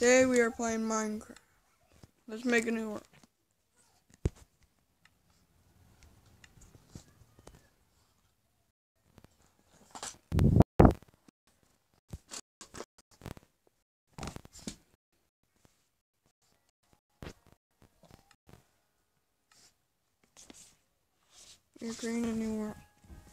Today we are playing Minecraft. Let's make a new world. We're creating a new world.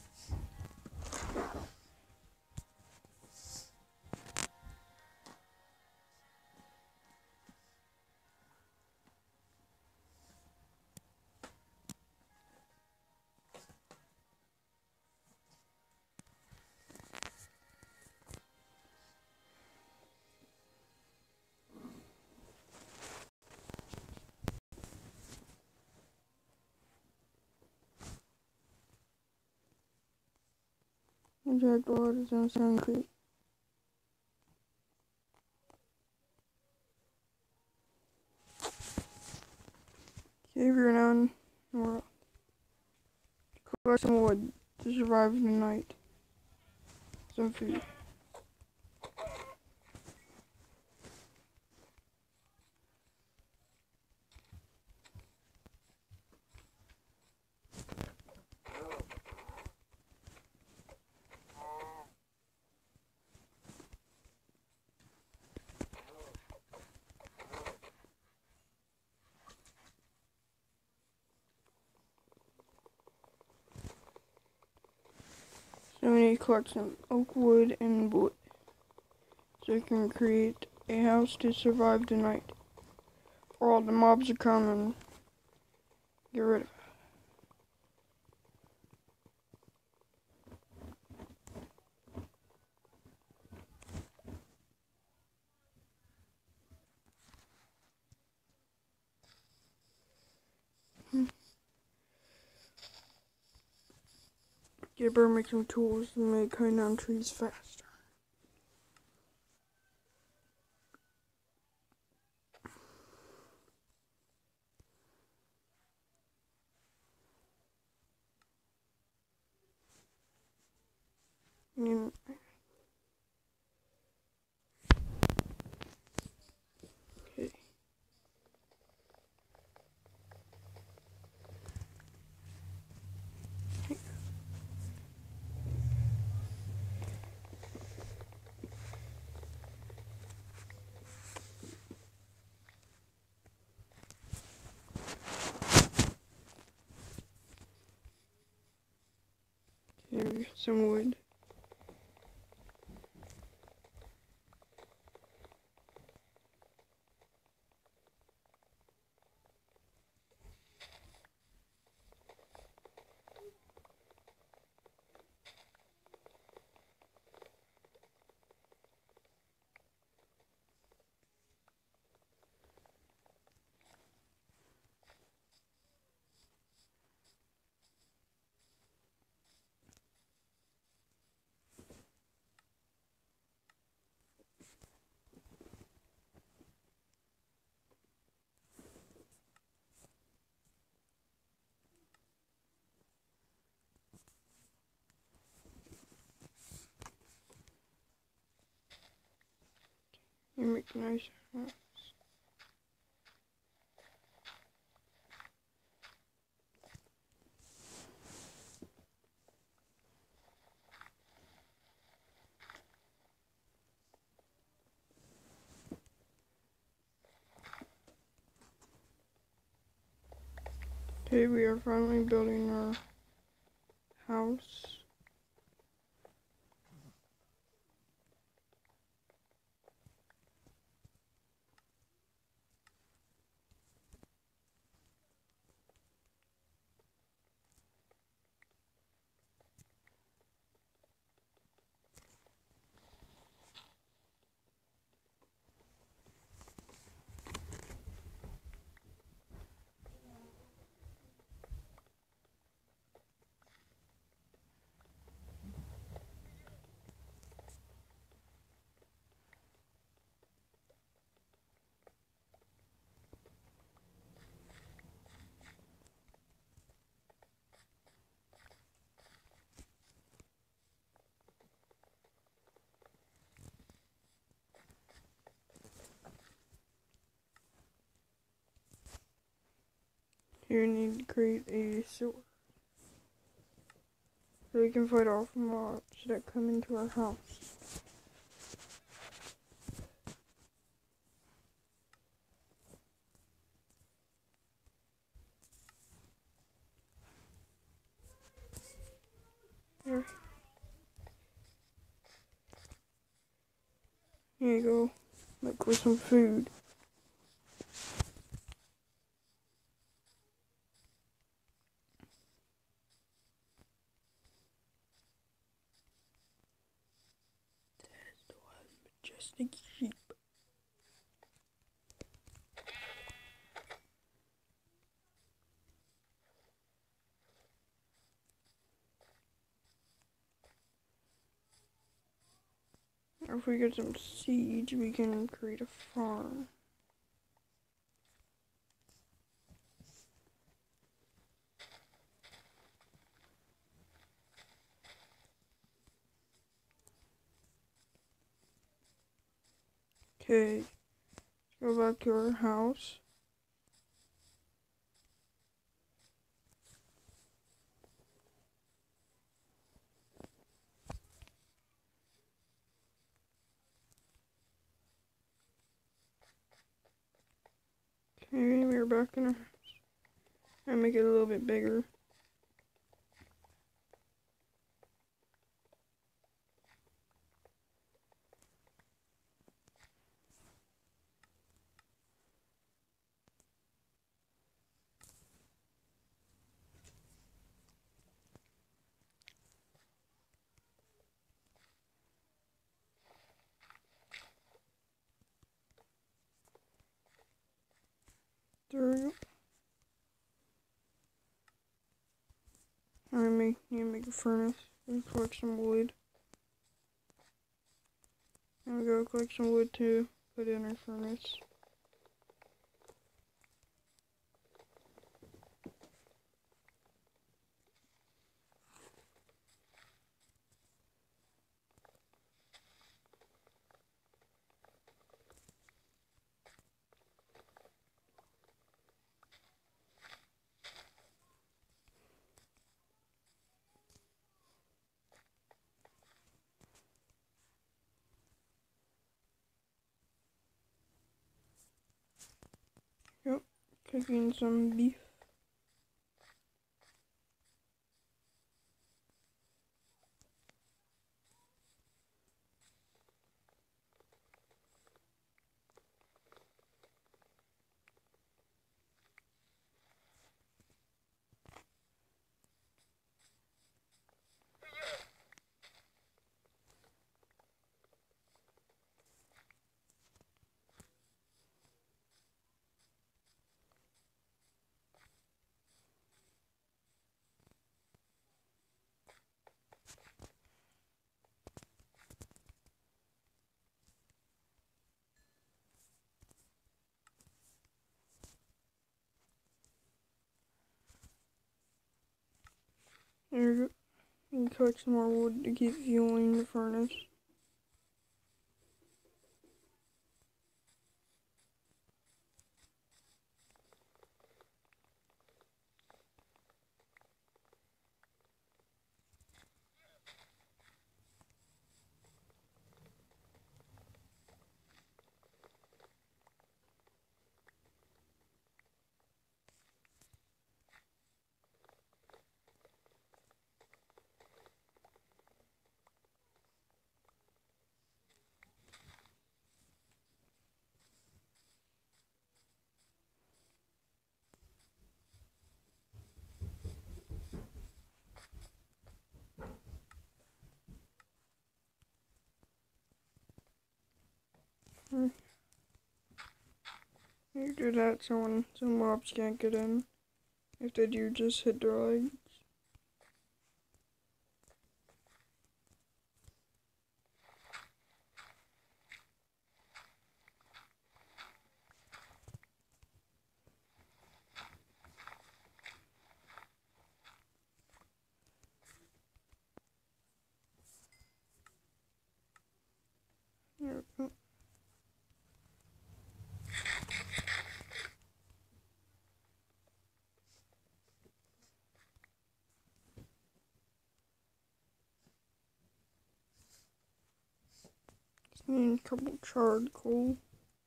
Inject waters and concrete. Okay, we're now in the world. Collect some wood to survive the night. Some food. So we need to collect some oak wood and wood so we can create a house to survive the night. Or all the mobs will come and get rid of it. Get better make some tools to make cutting down trees faster. Okay. Here, some wood. You make a nice house. Today we are finally building our house. Here we need to create a sewer. So we can fight off mobs that come into our house. Here. Here you go. Look for some food. There's the one majestic sheep. If we get some seeds, we can create a farm. Okay, let's go back to our house. Okay, we're back in our house. I make it a little bit bigger. There we go. I need to make a furnace and collect some wood. And we go collect some wood to put in our furnace. Yep, cooking some beef. There we go. And collect some more wood to keep fueling the furnace. You do that so some mobs can't get in. If they do, just hit their legs. There we go. And a couple charred coal.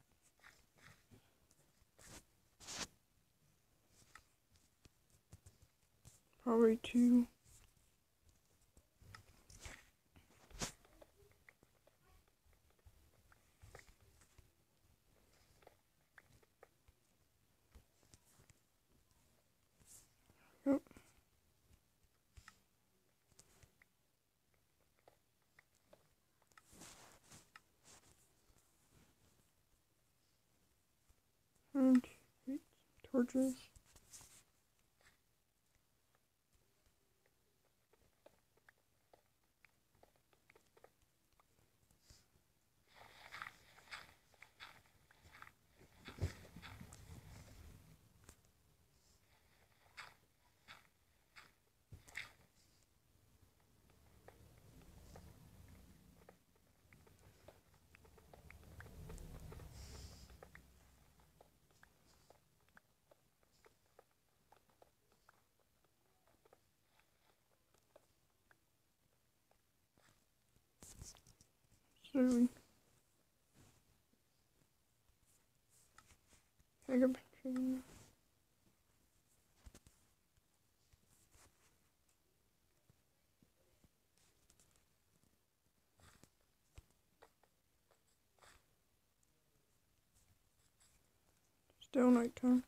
Probably 2. Yep. And torches. So take a picture. Still nighttime.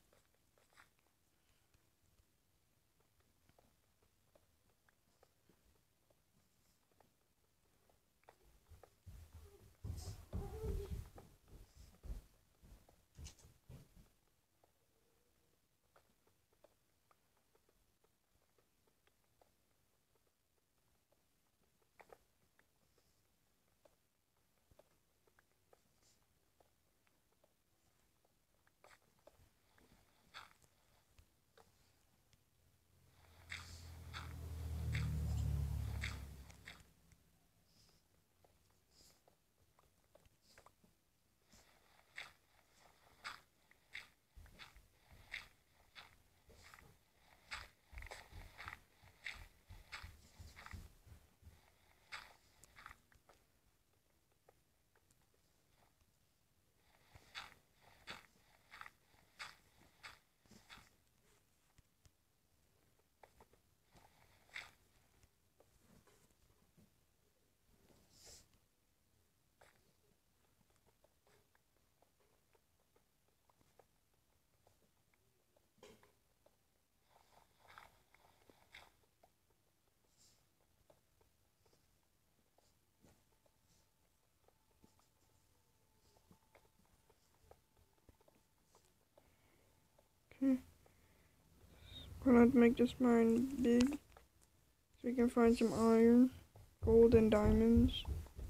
Okay. I'm gonna make this mine big so we can find some iron, gold, and diamonds.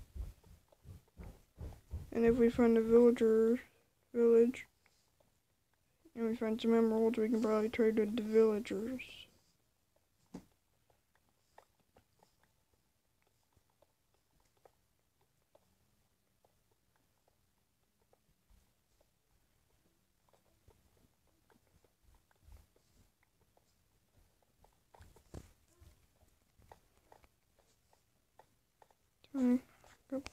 And if we find a village and we find some emeralds, we can probably trade with the villagers. Oops.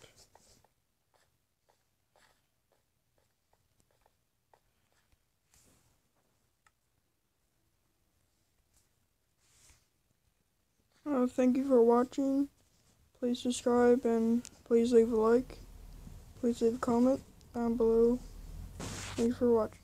Thank you for watching. Please subscribe and please leave a like. Please leave a comment down below. Thanks for watching.